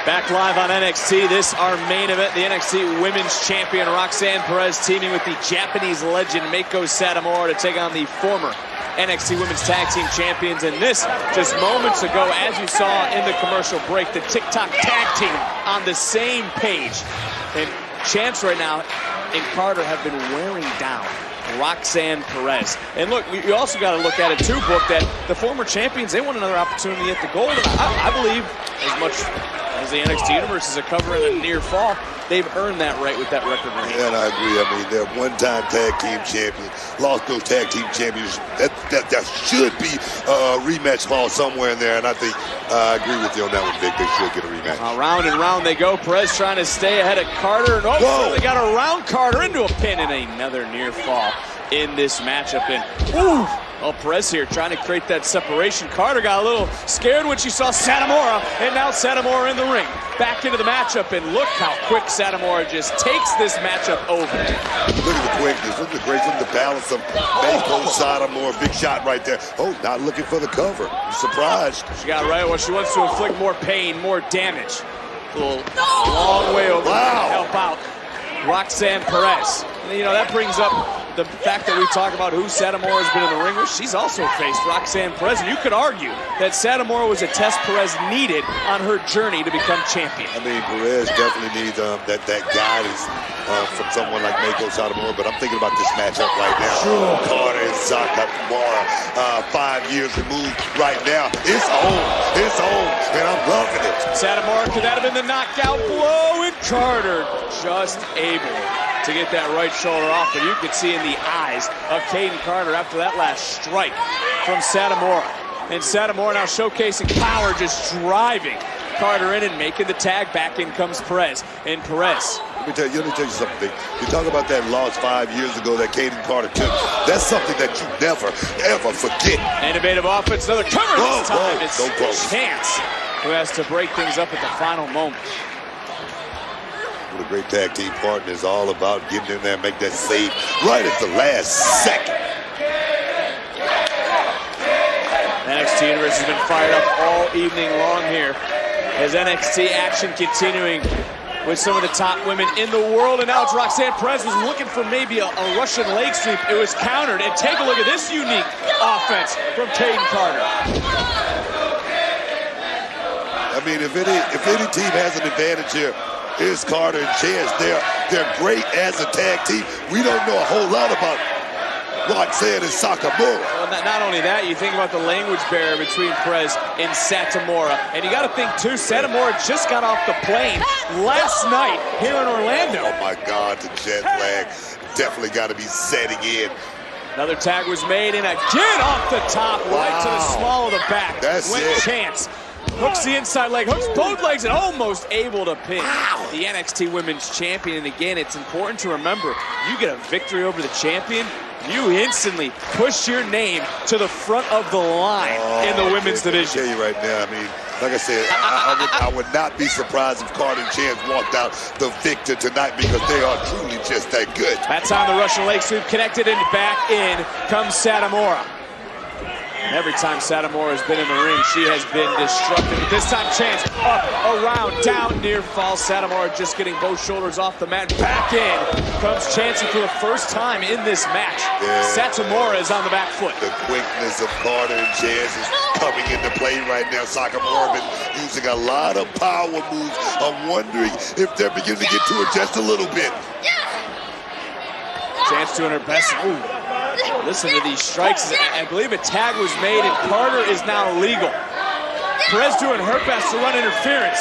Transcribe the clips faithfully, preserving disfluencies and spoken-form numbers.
Back live on N X T, this our main event. The N X T Women's Champion Roxanne Perez teaming with the Japanese legend Meiko Satomura to take on the former N X T Women's Tag Team Champions. And this, just moments ago, as you saw in the commercial break, the TikTok Tag Team on the same page. And Chance right now and Carter have been wearing down Roxanne Perez. And look, you also got to look at it too, Book, that the former champions, they want another opportunity at the gold. And I, I believe as much as the N X T Universe is a cover in a near fall, they've earned that right with that record reign. Yeah, and I agree. I mean, they're one-time tag team champions, lost those tag team champions. That that, that should be a rematch fall somewhere in there, and I think uh, I agree with you on that one, Vic. They should get a rematch. Uh, round and round they go. Perez trying to stay ahead of Carter. And oh, they got to round Carter into a pin and another near fall in this matchup. And ooh, well, Perez here trying to create that separation. Carter got a little scared when she saw Satomura, and now Satomura in the ring. Back into the matchup, and look how quick Satomura just takes this matchup over. Look at the quickness, look at the grace, look at the balance of Meiko Satomura. Big shot right there. Oh, not looking for the cover. I'm surprised. She got right. Well, she wants to inflict more pain, more damage. A little long way over wow. to help out Roxanne Perez. And, you know, that brings up the fact that we talk about who Satomura has been in the ring with. She's also faced Roxanne Perez, and you could argue that Satomura was a test Perez needed on her journey to become champion. I mean, Perez definitely needs um, that, that guidance uh, from someone like Meiko Satomura, but I'm thinking about this matchup right now. Sure. Carter and Satomura, uh, five years removed right now. It's on, it's on, and I'm loving it. Satomura, could that have been the knockout blow? And Carter just able to get that right shoulder off, but you could see in the eyes of Kayden Carter after that last strike from Satomura. And Satomura now showcasing power, just driving Carter in and making the tag. Back in comes Perez. And Perez. Let me tell you, let me tell you something. You talk about that loss five years ago that Kayden Carter took. That's something that you never, ever forget. Innovative offense, another cover whoa, this time. Whoa, it's so close. Chance who has to break things up at the final moment. What a great tag team partner is all about, getting in there and make that save right at the last second. N X T Universe has been fired up all evening long here as N X T action continuing with some of the top women in the world. And now it's Roxanne Perez was looking for maybe a, a Russian leg sweep. It was countered. And take a look at this unique offense from Kayden Carter. I mean, if any, if any team has an advantage here, it's Carter and Chance. They're, they're great as a tag team. We don't know a whole lot about Roxanne and Satomura. Well, not, not only that, you think about the language barrier between Perez and Satomura. And you got to think, too, Satomura just got off the plane last night here in Orlando. Oh, my God, the jet lag definitely got to be setting in. Another tag was made, and again off the top, wow. right to the small of the back. That's Went it. Chance. Hooks the inside leg, hooks both legs, and almost able to pin wow. the N X T Women's Champion. And again, it's important to remember, you get a victory over the champion, you instantly push your name to the front of the line oh, in the women's division. I tell you right now, I mean, like I said, I, I, would, I would not be surprised if Carter and Chance walked out the victor tonight, because they are truly just that good. That time the Russian leg sweep connected, and back in comes Satomura. And every time Satomura has been in the ring, she has been destructive. This time, Chance up, around, down, near fall. Satomura just getting both shoulders off the mat. Back in comes Chance for the first time in this match. Yeah. Satomura is on the back foot. The quickness of Carter and Chance is coming into play right now. Satomura has been using a lot of power moves. I'm wondering if they're beginning to get to it just a little bit. Chance doing her best. Ooh. Listen to these strikes. I believe a tag was made, and Carter is now legal. Perez doing her best to run interference.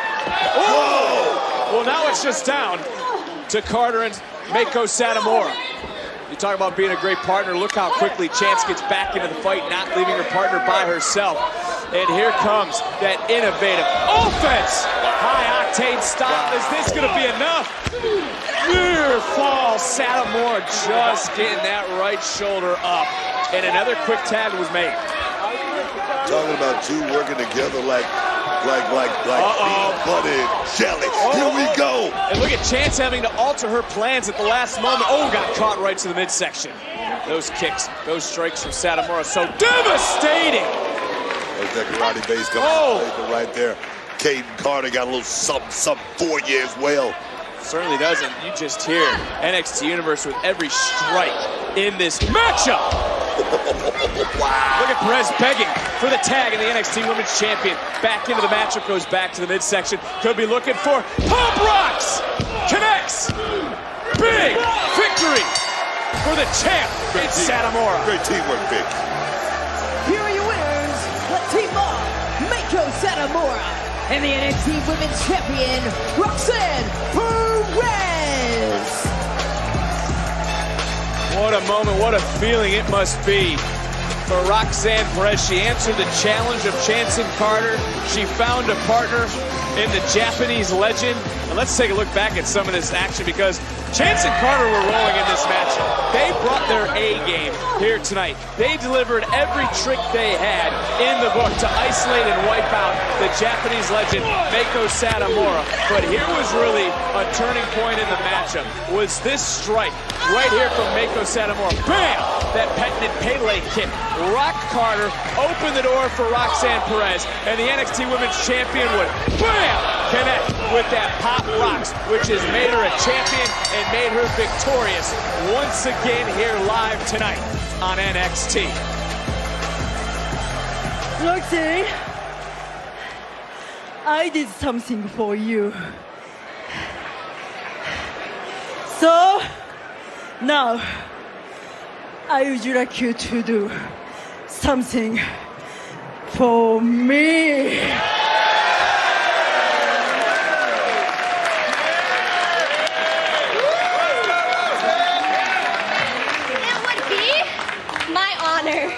Oh! Well, now it's just down to Carter and Meiko Satomura. You talk about being a great partner. Look how quickly Chance gets back into the fight, not leaving her partner by herself. And here comes that innovative offense. High-octane style. Is this going to be enough? Near fall. Satomura just getting that right shoulder up. And another quick tag was made. Talking about two working together like, like, like, like peanut butter and jelly. Uh-oh. Here we go. And look at Chance having to alter her plans at the last moment. Oh, got caught right to the midsection. Those kicks, those strikes from Satomura, so devastating. There's that karate base coming oh. right there. Kayden Carter got a little something, something for you as well. Certainly doesn't. You just hear N X T Universe with every strike in this matchup. Wow. Look at Perez begging for the tag, and the N X T Women's Champion back into the matchup, goes back to the midsection. Could be looking for Pop Rocks. Connects. Big victory for the champ. It's Satomura. Great teamwork, Vic. Here are your winners, the team of Meiko Satomura and the N X T Women's Champion, Roxanne Perez. What a moment, what a feeling it must be for Roxanne Perez. She answered the challenge of Chanson Carter. She found a partner in the Japanese legend. And let's take a look back at some of this action, because Chanson Carter were rolling in this match. They brought their A game here tonight. They delivered every trick they had in the book to isolate and wipe out the Japanese legend, Meiko Satomura. But here was really a turning point in the matchup, was this strike right here from Meiko Satomura. Bam! That patented Pele kick. Rock Carter opened the door for Roxanne Perez, and the N X T Women's Champion would, bam, connect with that Pop Rocks, which has made her a champion and made her victorious once again here live tonight on N X T. Roxanne, I did something for you. So, now, I would like you to do something for me. It would be my honor.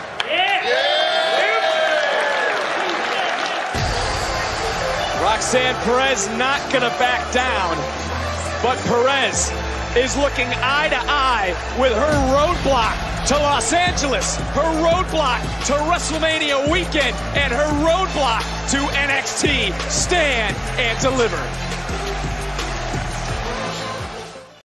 Roxanne Perez not gonna back down, but Perez is looking eye to eye with her roadblock to Los Angeles, her roadblock to WrestleMania weekend, and her roadblock to N X T Stand and Deliver.